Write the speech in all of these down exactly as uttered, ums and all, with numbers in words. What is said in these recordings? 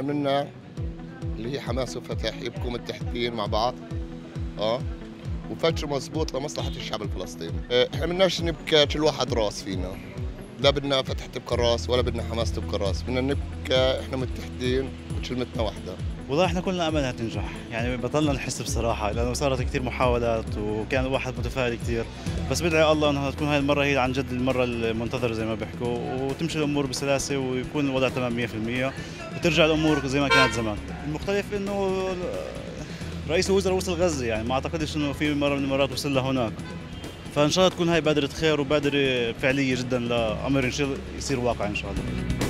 بتمنى اللي هي حماس وفتح يبقوا متحدين مع بعض اه وفكر مضبوط لمصلحة الشعب الفلسطيني. احنا بدناش نبقى كل واحد راس فينا، لا بدنا فتح تبقى راس ولا بدنا حماس تبقى راس، بدنا نبقى احنا متحدين وكلمتنا واحدة. والله احنا كلنا املها تنجح، يعني بطلنا نحس بصراحه لانه صارت كثير محاولات وكان الواحد متفائل كثير، بس بدعي الله انها تكون هاي المره هي عن جد المره المنتظره زي ما بيحكوا، وتمشي الامور بسلاسه ويكون الوضع تمام مية بالمية وترجع الامور زي ما كانت زمان. المختلف انه رئيس الوزراء وصل غزه، يعني ما اعتقدش انه في مره من المرات وصل لهناك، فان شاء الله تكون هاي بادره خير وبادره فعليه جدا لامر ان شاء الله يصير واقع ان شاء الله.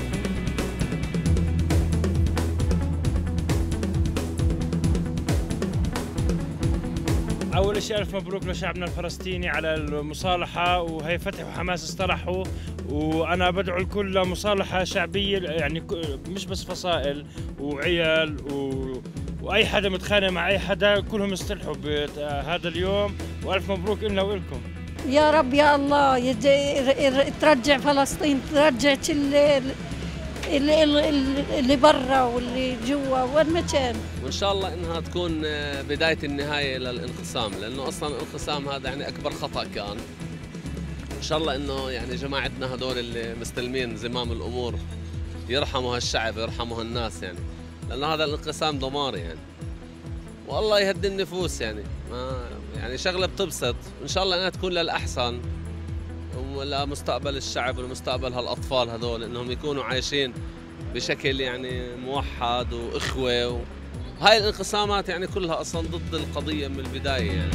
أول شيء ألف مبروك لشعبنا الفلسطيني على المصالحة، وهي فتح وحماس اصطلحوا، وأنا بدعو الكل لمصالحة شعبية، يعني مش بس فصائل وعيال و... وأي حدا متخانق مع أي حدا، كلهم يصطلحوا بهذا اليوم، وألف مبروك لنا وإلكم. يا رب يا الله يجي ترجع فلسطين، ترجع اللي اللي, اللي برا واللي جوا وين ما كان، وان شاء الله انها تكون بدايه النهايه للانقسام، لانه اصلا الانقسام هذا يعني اكبر خطا كان. ان شاء الله انه يعني جماعتنا هدول اللي مستلمين زمام الامور يرحموا هالشعب، يرحموا هالناس، يعني لانه هذا الانقسام دمار يعني، والله يهدي النفوس، يعني ما يعني شغله بتبسط، وان شاء الله انها تكون للاحسن ولمستقبل الشعب ولمستقبل هالاطفال هذول، انهم يكونوا عايشين بشكل يعني موحد واخوه. وهاي الانقسامات يعني كلها اصلا ضد القضيه من البدايه يعني.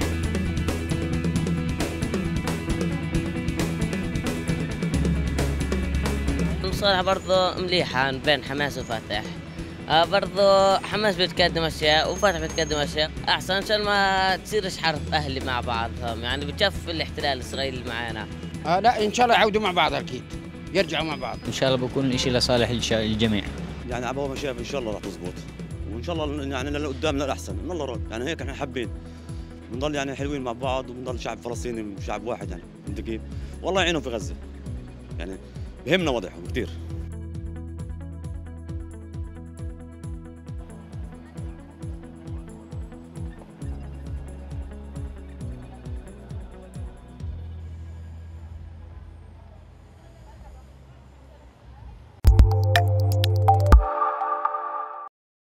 المصالحه برضه مليحه بين حماس وفتح، آه برضه حماس بتقدم اشياء وفتح بتقدم اشياء احسن، عشان ما تصيرش حرب اهلي مع بعضهم، يعني بتشوف الاحتلال الاسرائيلي اللي معانا. آه لا ان شاء الله يعودوا مع بعض، اكيد يرجعوا مع بعض ان شاء الله، بكون شيء لصالح الجميع. يعني ابو ما شايف ان شاء الله راح تزبط، وان شاء الله يعني لقدام للاحسن، من الله راد، يعني هيك احنا حابين بنضل يعني حلوين مع بعض، وبنضل شعب فلسطيني شعب واحد، يعني انت كيف؟ والله يعينهم في غزه، يعني بهمنا وضعهم كثير.